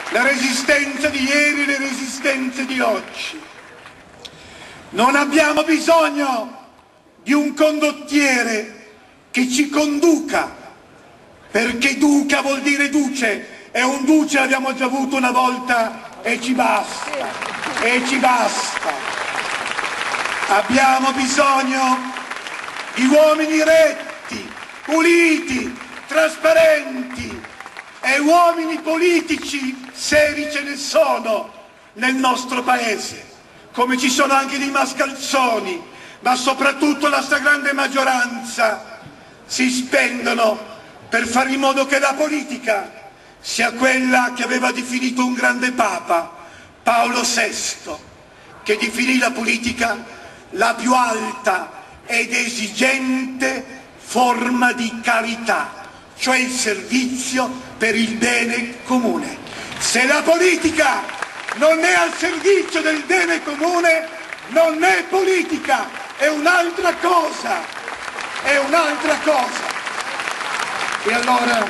la resistenza di ieri e le resistenze di oggi. Non abbiamo bisogno di un condottiere che ci conduca, perché duca vuol dire duce, e un duce l'abbiamo già avuto una volta e ci basta, e ci basta. Abbiamo bisogno di uomini retti, puliti, trasparenti, e uomini politici seri ce ne sono nel nostro paese, come ci sono anche dei mascalzoni, ma soprattutto la stragrande maggioranza si spendono per fare in modo che la politica sia quella che aveva definito un grande Papa, Paolo VI, che definì la politica la più alta ed esigente forma di carità, cioè il servizio per il bene comune. Se la politica non è al servizio del bene comune, non è politica, è un'altra cosa, è un'altra cosa. E allora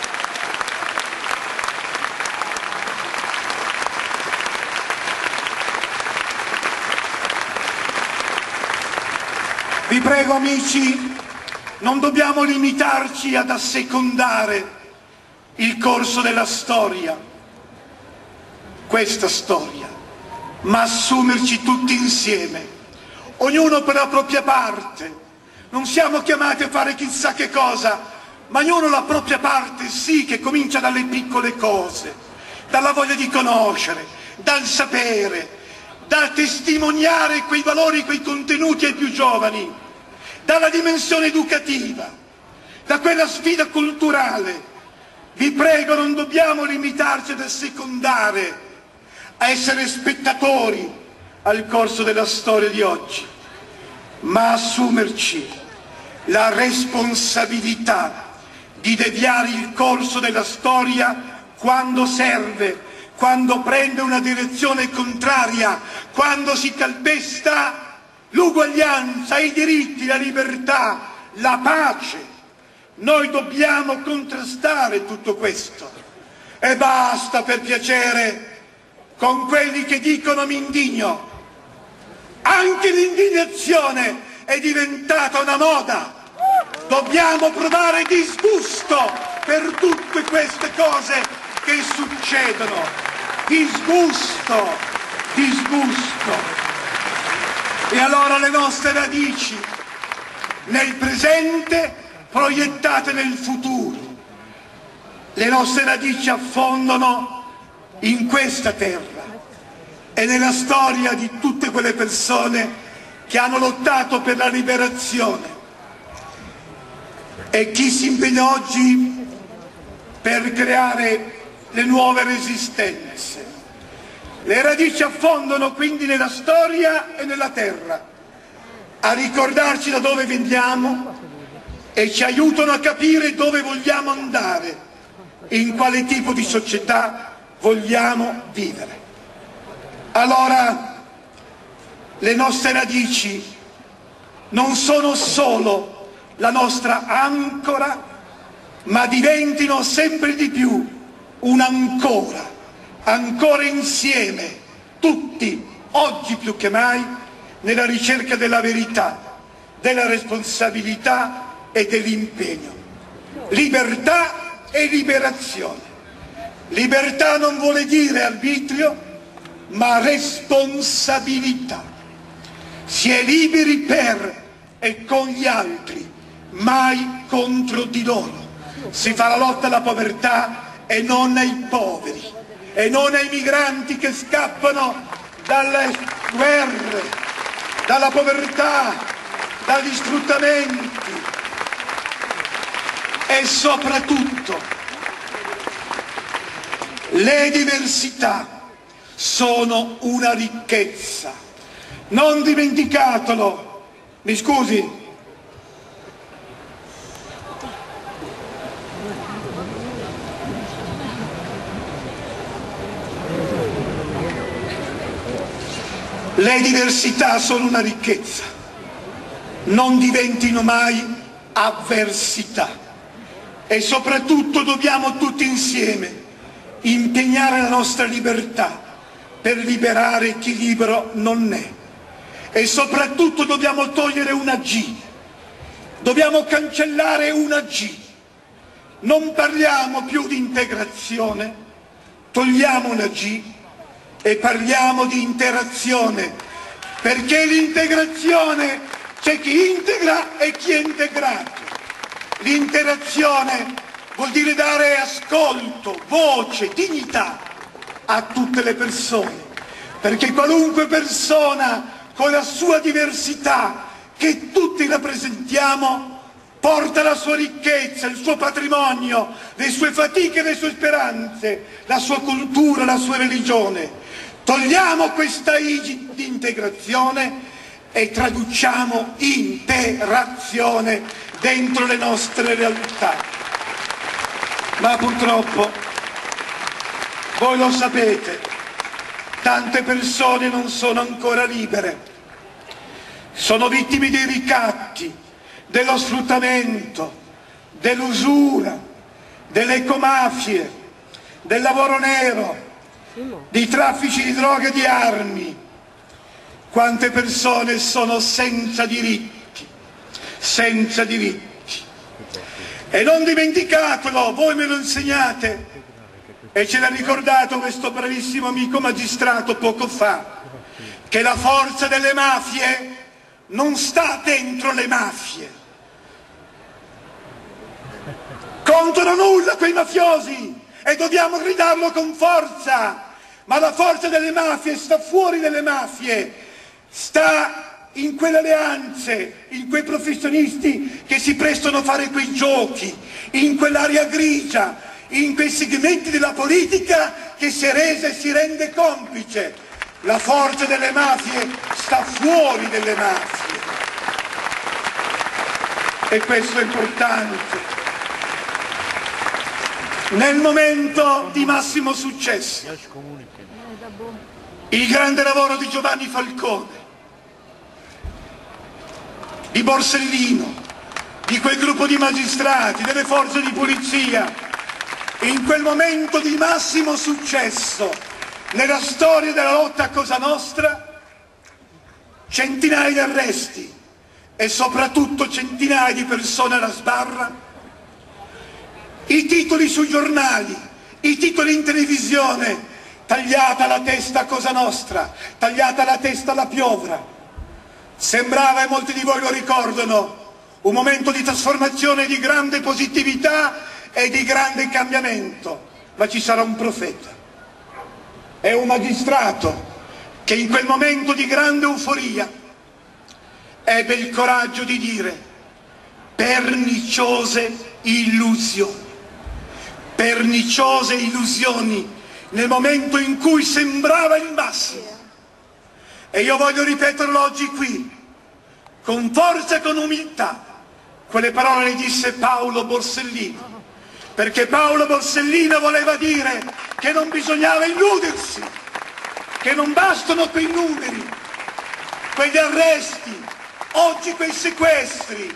vi prego, amici, non dobbiamo limitarci ad assecondare il corso della storia, questa storia, ma assumerci tutti insieme, ognuno per la propria parte. Non siamo chiamati a fare chissà che cosa, ma ognuno la propria parte, sì, che comincia dalle piccole cose, dalla voglia di conoscere, dal sapere, dal testimoniare quei valori, quei contenuti ai più giovani, dalla dimensione educativa, da quella sfida culturale. Vi prego, non dobbiamo limitarci ad assecondare, a essere spettatori al corso della storia di oggi, ma assumerci la responsabilità di deviare il corso della storia quando serve, quando prende una direzione contraria, quando si calpesta l'uguaglianza, i diritti, la libertà, la pace. Noi dobbiamo contrastare tutto questo e basta, per piacere, con quelli che dicono mi indigno. Anche l'indignazione è diventata una moda. Dobbiamo provare disgusto per tutte queste cose che succedono. Disgusto, disgusto. E allora le nostre radici nel presente proiettate nel futuro. Le nostre radici affondono in questa terra e nella storia di tutte quelle persone che hanno lottato per la liberazione. E chi si impegna oggi per creare le nuove resistenze. Le radici affondano quindi nella storia e nella terra, a ricordarci da dove veniamo e ci aiutano a capire dove vogliamo andare, in quale tipo di società vogliamo vivere. Allora, le nostre radici non sono solo la nostra ancora, ma diventino sempre di più un'ancora, ancora insieme, tutti, oggi più che mai, nella ricerca della verità, della responsabilità e dell'impegno. Libertà e liberazione. Libertà non vuole dire arbitrio, ma responsabilità. Si è liberi per e con gli altri, mai contro di loro. Si fa la lotta alla povertà e non ai poveri, e non ai migranti che scappano dalle guerre, dalla povertà, dagli sfruttamenti. E soprattutto le diversità sono una ricchezza. Non dimenticatelo. Mi scusi? Le diversità sono una ricchezza. Non diventino mai avversità. E soprattutto dobbiamo tutti insieme impegnare la nostra libertà per liberare chi libero non è. E soprattutto dobbiamo togliere una G, dobbiamo cancellare una G. Non parliamo più di integrazione, togliamo una G e parliamo di interazione, perché l'integrazione c'è chi integra e chi è integrato. L'interazione vuol dire dare ascolto, voce, dignità a tutte le persone, perché qualunque persona con la sua diversità che tutti rappresentiamo porta la sua ricchezza, il suo patrimonio, le sue fatiche, le sue speranze, la sua cultura, la sua religione. Togliamo questa I di integrazione e traduciamo interazione dentro le nostre realtà. Ma purtroppo, voi lo sapete, tante persone non sono ancora libere, sono vittime dei ricatti, dello sfruttamento, dell'usura, delle ecomafie, del lavoro nero, di traffici di droga e di armi. Quante persone sono senza diritti, senza diritti. E non dimenticatelo, voi me lo insegnate, e ce l'ha ricordato questo bravissimo amico magistrato poco fa, che la forza delle mafie non sta dentro le mafie. Contano nulla quei mafiosi e dobbiamo gridarlo con forza, ma la forza delle mafie sta fuori dalle mafie, sta in quelle alleanze, in quei professionisti che si prestano a fare quei giochi, in quell'area grigia, in quei segmenti della politica che si è resa e si rende complice. La forza delle mafie sta fuori dalle mafie e questo è importante. Nel momento di massimo successo, il grande lavoro di Giovanni Falcone, di Borsellino, di quel gruppo di magistrati, delle forze di polizia, in quel momento di massimo successo nella storia della lotta a Cosa Nostra, centinaia di arresti e soprattutto centinaia di persone alla sbarra, i titoli sui giornali, i titoli in televisione, tagliata la testa a Cosa Nostra, tagliata la testa alla Piovra. Sembrava, e molti di voi lo ricordano, un momento di trasformazione, di grande positività e di grande cambiamento, ma ci sarà un profeta. È un magistrato che in quel momento di grande euforia ebbe il coraggio di dire: perniciose illusioni. Perniciose illusioni nel momento in cui sembrava il massimo. E io voglio ripeterlo oggi qui, con forza e con umiltà. Quelle parole le disse Paolo Borsellino, perché Paolo Borsellino voleva dire che non bisognava illudersi, che non bastano quei numeri, quegli arresti, oggi quei sequestri,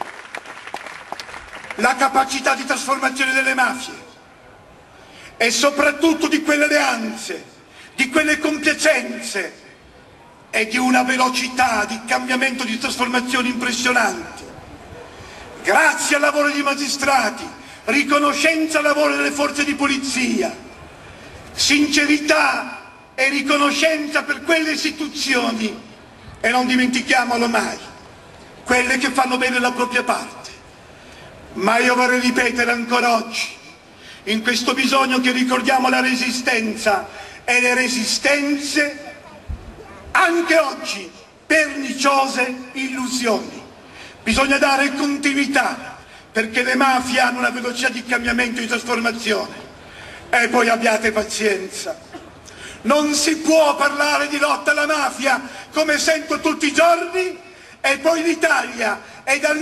la capacità di trasformazione delle mafie e soprattutto di quelle alleanze, di quelle compiacenze e di una velocità di cambiamento, di trasformazione impressionante. Grazie al lavoro dei magistrati, riconoscenza al lavoro delle forze di polizia, sincerità e riconoscenza per quelle istituzioni, e non dimentichiamolo mai, quelle che fanno bene la propria parte. Ma io vorrei ripetere ancora oggi, in questo bisogno che ricordiamo la Resistenza e le resistenze, anche oggi, perniciose illusioni. Bisogna dare continuità, perché le mafie hanno una velocità di cambiamento e di trasformazione. E poi abbiate pazienza. Non si può parlare di lotta alla mafia, come sento tutti i giorni, e poi l'Italia è dal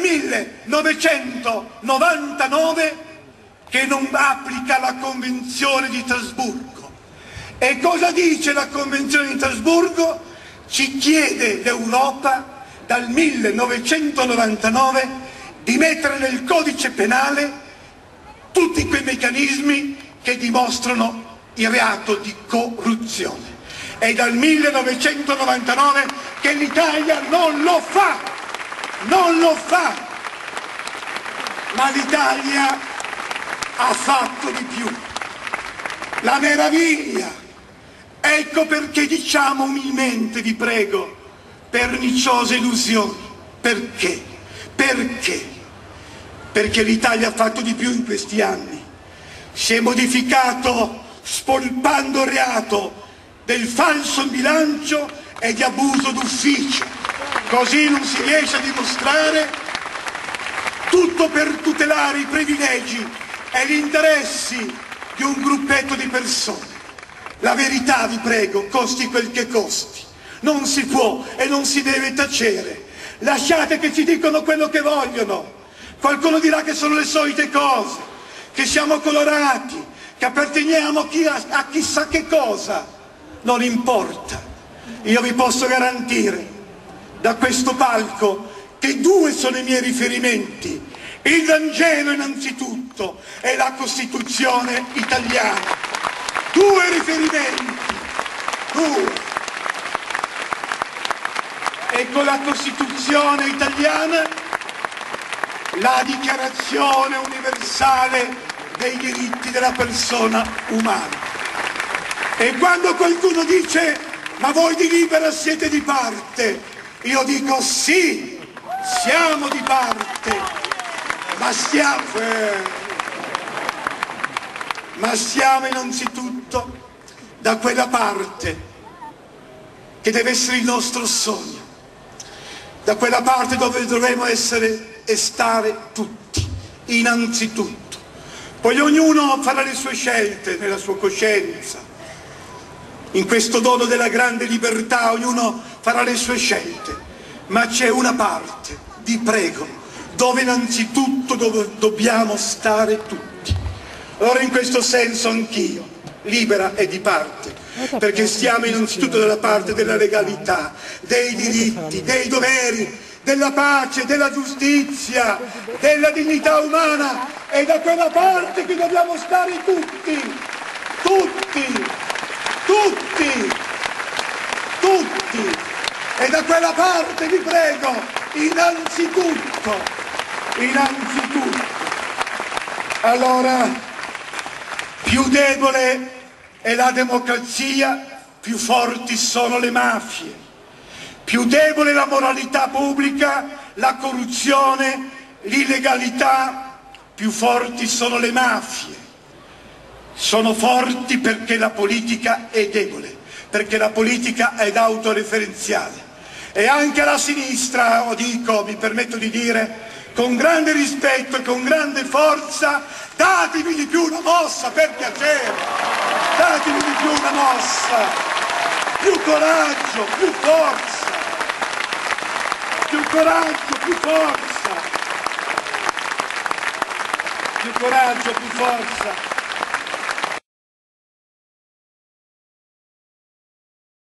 1999 che non applica la Convenzione di Strasburgo. E cosa dice la Convenzione di Strasburgo? Ci chiede l'Europa dal 1999 di mettere nel codice penale tutti quei meccanismi che dimostrano il reato di corruzione. È dal 1999 che l'Italia non lo fa, non lo fa, ma l'Italia ha fatto di più. La meraviglia. Ecco perché diciamo umilmente, vi prego, perniciose illusioni. Perché? Perché? Perché l'Italia ha fatto di più in questi anni. Si è modificato spolpando il reato del falso in bilancio e di abuso d'ufficio. Così non si riesce a dimostrare, tutto per tutelare i privilegi e gli interessi di un gruppetto di persone. La verità, vi prego, costi quel che costi. Non si può e non si deve tacere. Lasciate che ci dicano quello che vogliono. Qualcuno dirà che sono le solite cose, che siamo colorati, che apparteniamo a chissà che cosa. Non importa. Io vi posso garantire da questo palco che due sono i miei riferimenti. Il Vangelo innanzitutto e la Costituzione italiana. Due riferimenti, due. E con la Costituzione italiana la Dichiarazione universale dei diritti della persona umana. E quando qualcuno dice ma voi di Libera siete di parte, io dico sì, siamo di parte, ma siamo innanzitutto da quella parte che deve essere il nostro sogno, da quella parte dove dovremo essere e stare tutti, innanzitutto. Poi ognuno farà le sue scelte nella sua coscienza. In questo dono della grande libertà ognuno farà le sue scelte, ma c'è una parte, vi prego, dove innanzitutto dobbiamo stare tutti. Allora in questo senso anch'io, Libera è di parte, perché stiamo innanzitutto dalla parte della legalità, dei diritti, dei doveri, della pace, della giustizia, della dignità umana, e da quella parte che dobbiamo stare tutti, tutti, tutti, tutti, e da quella parte vi prego, innanzitutto, innanzitutto. Allora, più debole è la democrazia, più forti sono le mafie. Più debole è la moralità pubblica, la corruzione, l'illegalità, più forti sono le mafie. Sono forti perché la politica è debole, perché la politica è autoreferenziale. E anche la sinistra, mi permetto di dire, con grande rispetto e con grande forza, datemi di più una mossa, per piacere, datemi di più una mossa, più coraggio, più forza, più coraggio, più forza, più coraggio, più forza.